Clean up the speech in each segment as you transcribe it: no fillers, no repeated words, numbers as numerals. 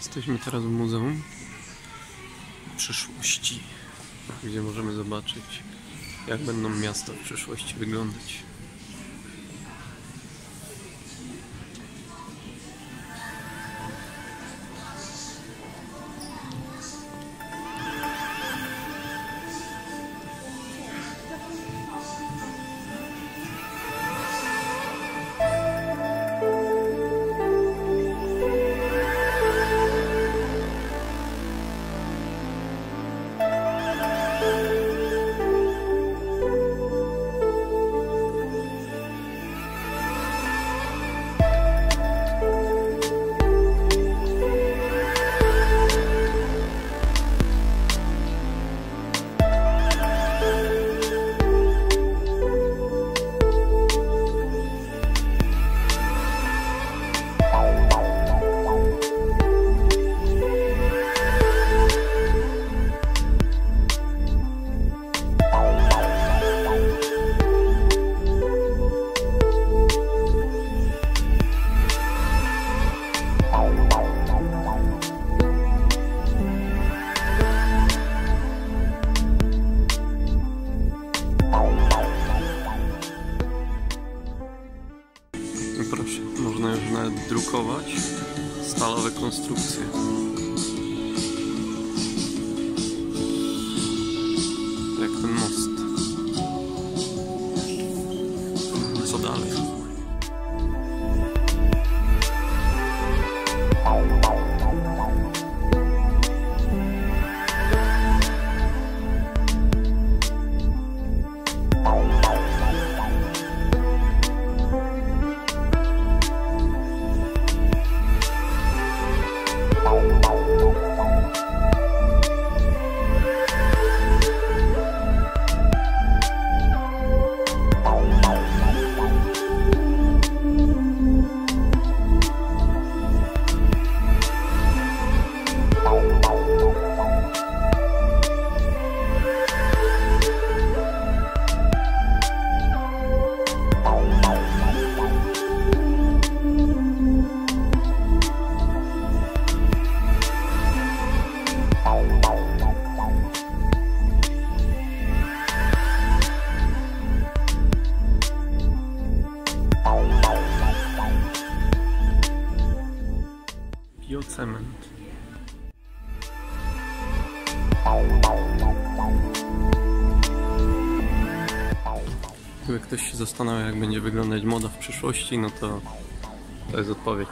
Jesteśmy teraz w Muzeum Przyszłości, gdzie możemy zobaczyć, jak będą miasta w przyszłości wyglądać. Proszę, można już nawet drukować stalowe konstrukcje. Jak ten most. Co dalej? Biocement. Gdyby ktoś się zastanawiał, jak będzie wyglądać moda w przyszłości, no to jest odpowiedź.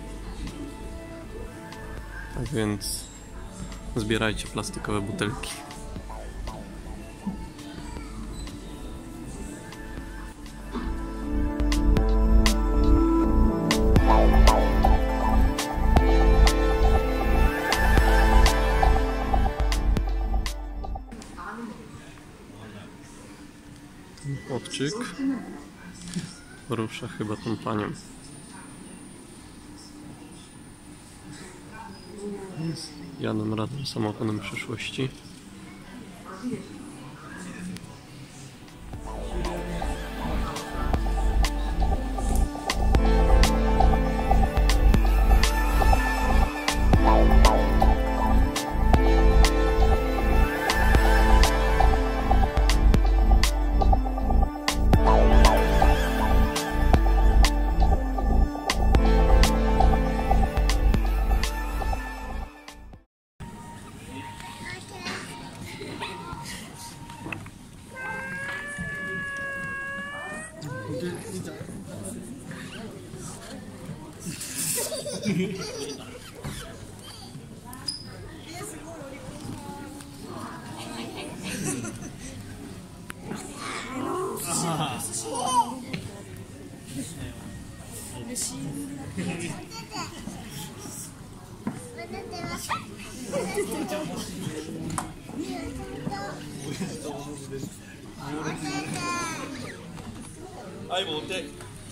Tak więc zbierajcie plastikowe butelki. Chłopczyk porusza chyba tą panią. Jadą razem samochodem przyszłości. はい、持って。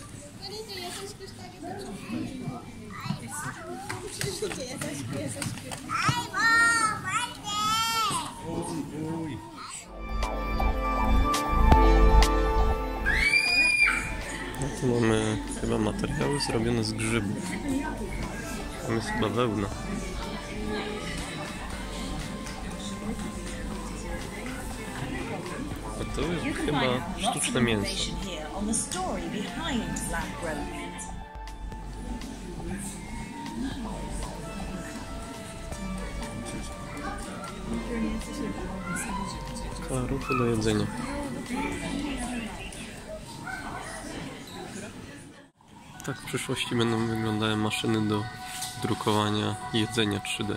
Tu mamy chyba materiały zrobione z grzybów. Tam jest chyba wełna. To jest chyba sztuczne mięso. Kalaruchy do jedzenia. Tak w przyszłości będą wyglądały maszyny do drukowania jedzenia 3D.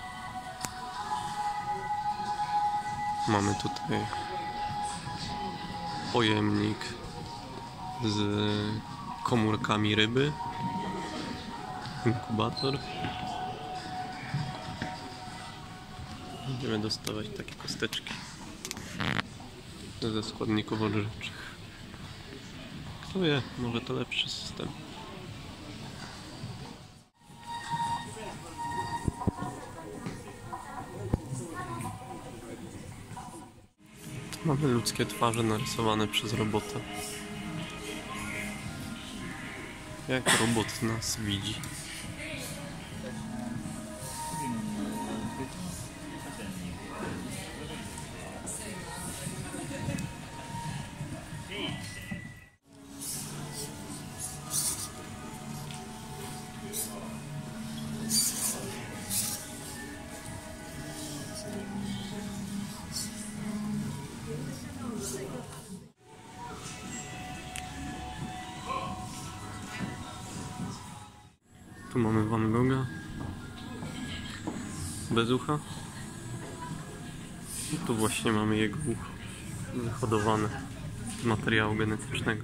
Mamy tutaj pojemnik z komórkami ryby, inkubator. Będziemy dostawać takie kosteczki ze składników odżywczych. Kto wie, może to lepszy system. Mamy ludzkie twarze narysowane przez robota. Jak robot nas widzi. Tu mamy Van Gogha bez ucha. I tu właśnie mamy jego ucho wyhodowane z materiału genetycznego.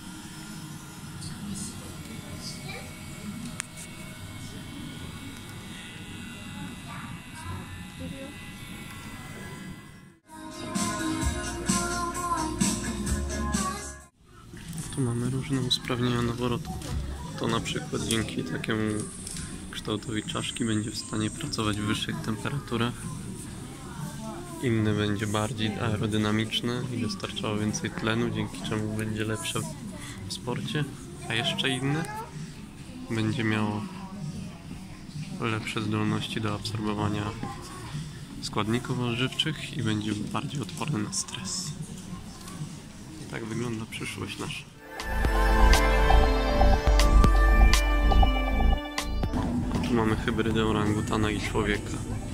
Tu mamy różne usprawnienia noworotu. To na przykład dzięki takiemu kształtowi czaszki będzie w stanie pracować w wyższych temperaturach. Inny będzie bardziej aerodynamiczny i dostarczało więcej tlenu, dzięki czemu będzie lepsze w sporcie. A jeszcze inny będzie miało lepsze zdolności do absorbowania składników odżywczych i będzie bardziej odporny na stres. I tak wygląda przyszłość nasza. Tu mamy hybrydę orangutana i człowieka.